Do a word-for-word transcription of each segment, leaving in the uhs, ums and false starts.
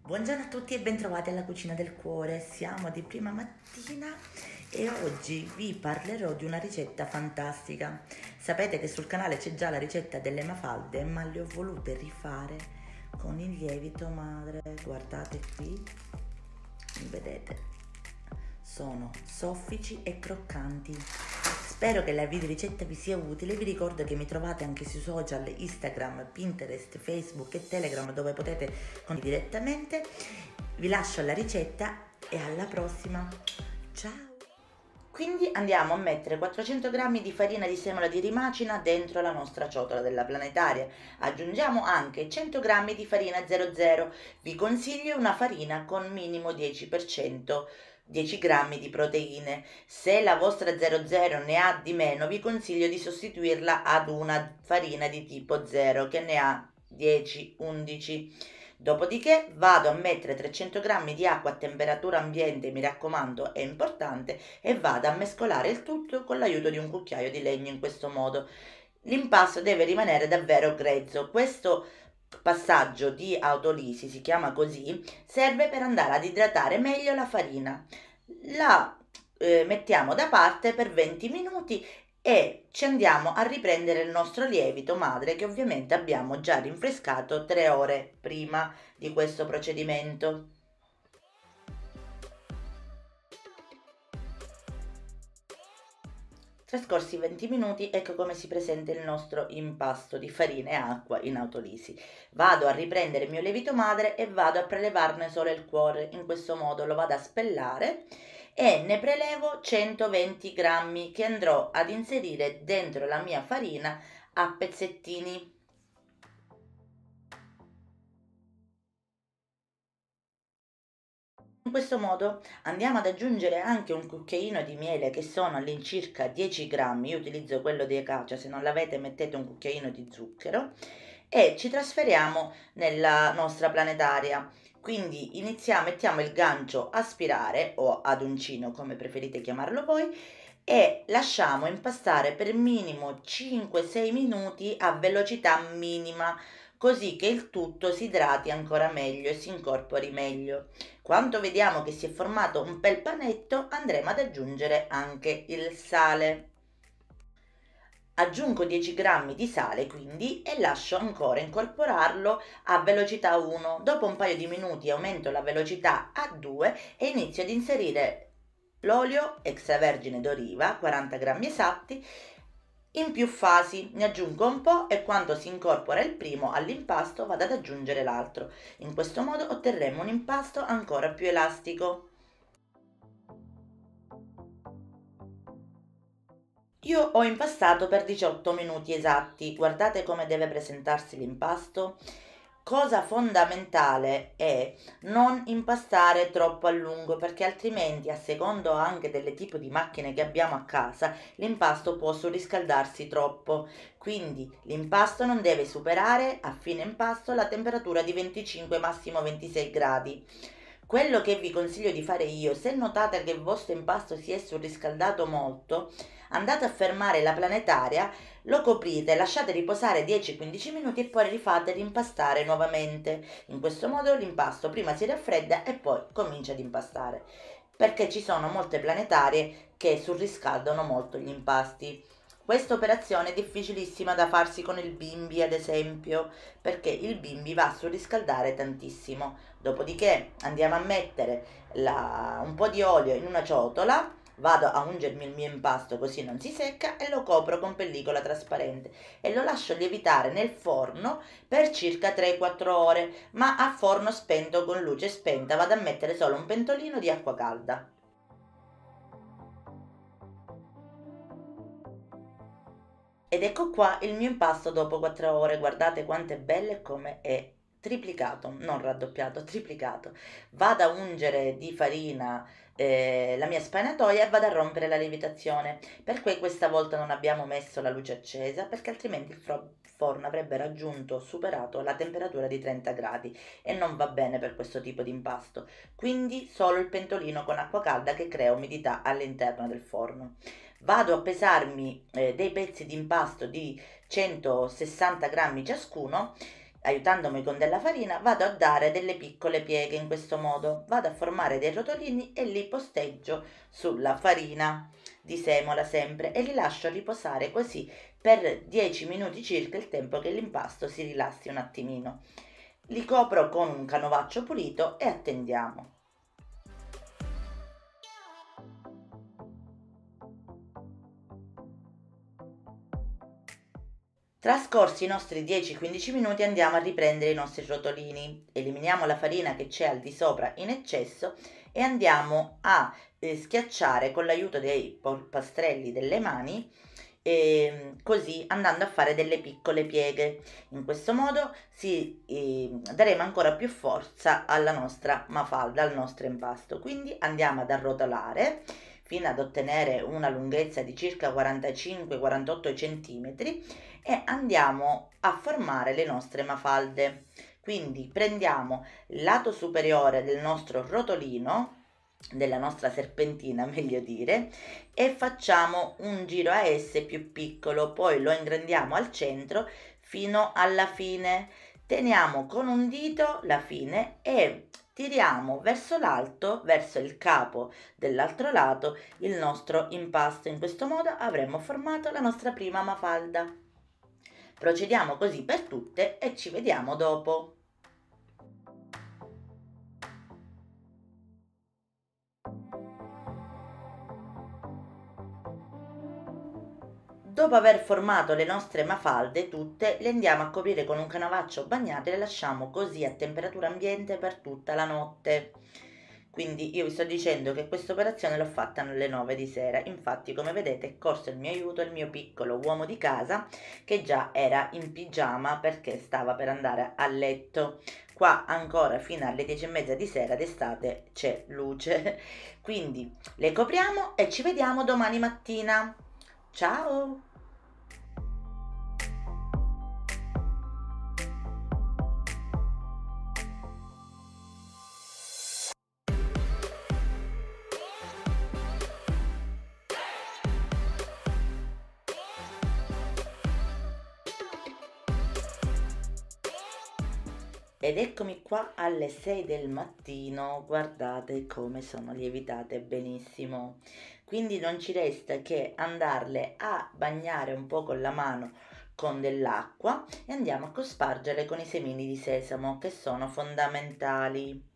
Buongiorno a tutti e bentrovati alla Cucina del Cuore. Siamo di prima mattina e oggi vi parlerò di una ricetta fantastica. Sapete che sul canale c'è già la ricetta delle mafalde, ma le ho volute rifare con il lievito madre. Guardate qui, vedete, sono soffici e croccanti. Spero che la video ricetta vi sia utile. Vi ricordo che mi trovate anche sui social Instagram, Pinterest, Facebook e Telegram, dove potete condividere direttamente. Vi lascio la ricetta e alla prossima. Ciao! Quindi andiamo a mettere quattrocento grammi di farina di semola di rimacina dentro la nostra ciotola della planetaria. Aggiungiamo anche cento grammi di farina zero zero. Vi consiglio una farina con minimo dieci per cento. dieci grammi di proteine. Se la vostra zero zero ne ha di meno, vi consiglio di sostituirla ad una farina di tipo zero che ne ha dieci undici. Dopodiché vado a mettere trecento grammi di acqua a temperatura ambiente, mi raccomando, è importante, e vado a mescolare il tutto con l'aiuto di un cucchiaio di legno in questo modo. L'impasto deve rimanere davvero grezzo. Questo passaggio di autolisi, si chiama così, serve per andare ad idratare meglio la farina. La eh, mettiamo da parte per venti minuti e ci andiamo a riprendere il nostro lievito madre, che ovviamente abbiamo già rinfrescato tre ore prima di questo procedimento. Trascorsi venti minuti, ecco come si presenta il nostro impasto di farina e acqua in autolisi. Vado a riprendere il mio lievito madre e vado a prelevarne solo il cuore. In questo modo lo vado a spellare e ne prelevo centoventi grammi che andrò ad inserire dentro la mia farina a pezzettini. In questo modo andiamo ad aggiungere anche un cucchiaino di miele, che sono all'incirca dieci grammi. Io utilizzo quello di acacia, se non l'avete mettete un cucchiaino di zucchero, e ci trasferiamo nella nostra planetaria. Quindi iniziamo, mettiamo il gancio a spirare o ad uncino, come preferite chiamarlo voi, e lasciamo impastare per minimo cinque sei minuti a velocità minima, così che il tutto si idrati ancora meglio e si incorpori meglio. Quando vediamo che si è formato un bel panetto, andremo ad aggiungere anche il sale. Aggiungo dieci grammi di sale quindi e lascio ancora incorporarlo a velocità uno. Dopo un paio di minuti aumento la velocità a due e inizio ad inserire l'olio extravergine d'oliva, quaranta grammi esatti, in più fasi. Ne aggiungo un po' e quando si incorpora il primo all'impasto vado ad aggiungere l'altro. In questo modo otterremo un impasto ancora più elastico. Io ho impastato per diciotto minuti esatti. Guardate come deve presentarsi l'impasto. Cosa fondamentale è non impastare troppo a lungo, perché altrimenti, a secondo anche del tipo di macchine che abbiamo a casa, l'impasto può surriscaldarsi troppo. Quindi l'impasto non deve superare a fine impasto la temperatura di venticinque massimo ventisei gradi. Quello che vi consiglio di fare io, se notate che il vostro impasto si è surriscaldato molto, andate a fermare la planetaria, lo coprite, lasciate riposare dieci quindici minuti e poi rifate rimpastare nuovamente. In questo modo l'impasto prima si raffredda e poi comincia ad impastare, perché ci sono molte planetarie che surriscaldano molto gli impasti. Questa operazione è difficilissima da farsi con il bimbi, ad esempio, perché il bimbi va a surriscaldare tantissimo. Dopodiché andiamo a mettere la, un po' di olio in una ciotola, vado a ungermi il mio impasto così non si secca e lo copro con pellicola trasparente e lo lascio lievitare nel forno per circa tre quattro ore, ma a forno spento, con luce spenta. Vado a mettere solo un pentolino di acqua calda. Ed ecco qua il mio impasto dopo quattro ore. Guardate quanto è bello e come è triplicato, non raddoppiato, triplicato. Vado a ungere di farina eh, la mia spanatoia e vado a rompere la lievitazione. Per cui questa volta non abbiamo messo la luce accesa, perché altrimenti il forno avrebbe raggiunto, superato la temperatura di trenta gradi e non va bene per questo tipo di impasto. Quindi solo il pentolino con acqua calda che crea umidità all'interno del forno. Vado a pesarmi eh, dei pezzi di impasto di centosessanta grammi ciascuno, aiutandomi con della farina, vado a dare delle piccole pieghe in questo modo, vado a formare dei rotolini e li posteggio sulla farina di semola sempre e li lascio riposare così per dieci minuti circa, il tempo che l'impasto si rilassi un attimino. Li copro con un canovaccio pulito e attendiamo. Trascorsi i nostri dieci quindici minuti andiamo a riprendere i nostri rotolini, eliminiamo la farina che c'è al di sopra in eccesso e andiamo a eh, schiacciare con l'aiuto dei polpastrelli delle mani, eh, così andando a fare delle piccole pieghe. In questo modo si, eh, daremo ancora più forza alla nostra mafalda, al nostro impasto. Quindi andiamo ad arrotolare fino ad ottenere una lunghezza di circa quarantacinque quarantotto centimetri e andiamo a formare le nostre mafalde. Quindi prendiamo il lato superiore del nostro rotolino, della nostra serpentina meglio dire, e facciamo un giro a S più piccolo, poi lo ingrandiamo al centro fino alla fine, teniamo con un dito la fine e tiriamo verso l'alto, verso il capo dell'altro lato, il nostro impasto. In questo modo avremo formato la nostra prima mafalda. Procediamo così per tutte e ci vediamo dopo. Dopo aver formato le nostre mafalde tutte, le andiamo a coprire con un canovaccio bagnato e le lasciamo così a temperatura ambiente per tutta la notte. Quindi io vi sto dicendo che questa operazione l'ho fatta alle nove di sera, infatti come vedete è corso il mio aiuto il mio piccolo uomo di casa che già era in pigiama perché stava per andare a letto. Qua ancora fino alle dieci e mezza di sera d'estate c'è luce, quindi le copriamo e ci vediamo domani mattina. Ciao! Ed eccomi qua alle sei del mattino, guardate come sono lievitate benissimo. Quindi non ci resta che andarle a bagnare un po' con la mano con dell'acqua e andiamo a cospargerle con i semini di sesamo che sono fondamentali.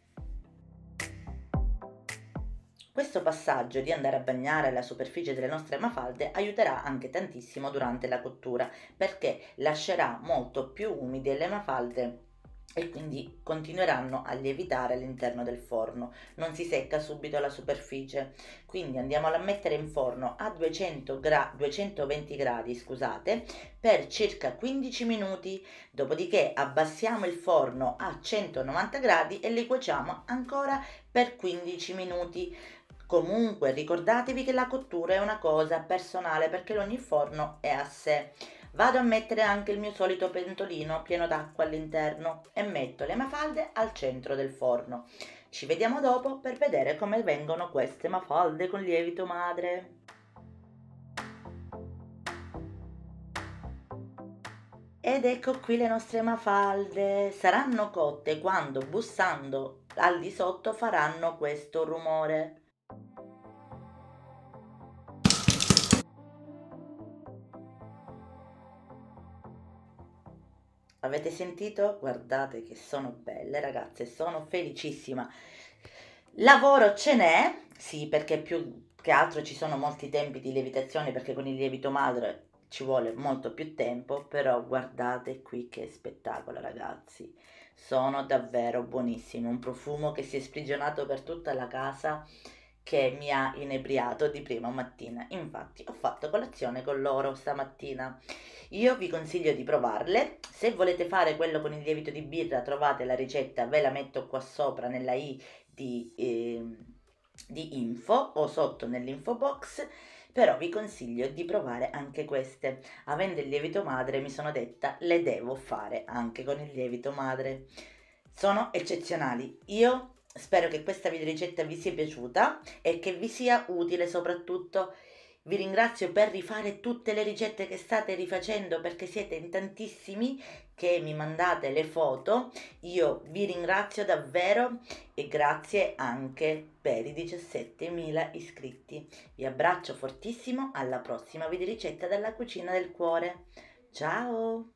Questo passaggio di andare a bagnare la superficie delle nostre mafalde aiuterà anche tantissimo durante la cottura perché lascerà molto più umide le mafalde e quindi continueranno a lievitare all'interno del forno, non si secca subito la superficie. Quindi andiamo a mettere in forno a duecento gra- duecentoventi gradi, scusate, per circa quindici minuti, dopodiché abbassiamo il forno a centonovanta gradi e li cuociamo ancora per quindici minuti. Comunque ricordatevi che la cottura è una cosa personale perché ogni forno è a sé. Vado a mettere anche il mio solito pentolino pieno d'acqua all'interno e metto le mafalde al centro del forno. Ci vediamo dopo per vedere come vengono queste mafalde con lievito madre. Ed ecco qui le nostre mafalde. Saranno cotte quando bussando al di sotto faranno questo rumore. Avete sentito? Guardate che sono belle ragazze, sono felicissima. Lavoro ce n'è, sì, perché più che altro ci sono molti tempi di lievitazione perché con il lievito madre ci vuole molto più tempo, però guardate qui che spettacolo ragazzi, sono davvero buonissimi, un profumo che si è sprigionato per tutta la casa che mi ha inebriato di prima mattina. Infatti ho fatto colazione con loro stamattina. Io vi consiglio di provarle. Se volete fare quello con il lievito di birra trovate la ricetta, ve la metto qua sopra nella i di, eh, di info o sotto nell'info box, però vi consiglio di provare anche queste. Avendo il lievito madre mi sono detta le devo fare anche con il lievito madre. Sono eccezionali. Io spero che questa videoricetta vi sia piaciuta e che vi sia utile soprattutto. Vi ringrazio per rifare tutte le ricette che state rifacendo, perché siete in tantissimi che mi mandate le foto. Io vi ringrazio davvero e grazie anche per i diciassettemila iscritti. Vi abbraccio fortissimo, alla prossima video ricetta della cucina del cuore. Ciao!